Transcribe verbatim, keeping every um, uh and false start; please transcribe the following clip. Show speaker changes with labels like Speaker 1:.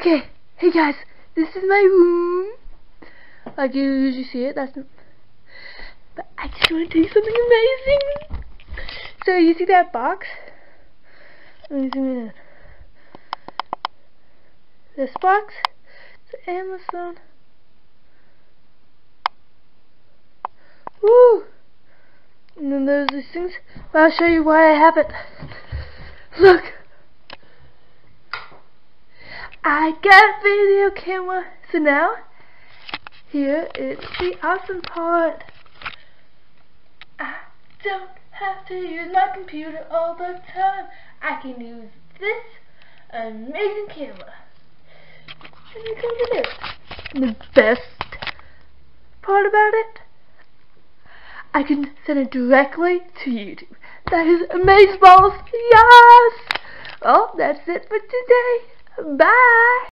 Speaker 1: Okay, hey guys, this is my room. Like you usually see it, that's... But I just want to tell you something amazing. So you see that box? Let me zoom in. This box? It's Amazon. Woo! And then there's these things. But I'll show you why I have it. Look! I got a video camera. So now, here is the awesome part. I don't have to use my computer all the time. I can use this amazing camera. And it comes in it. The best part about it, I can send it directly to YouTube. That is amazeballs. Yes! Well, that's it for today. Bye!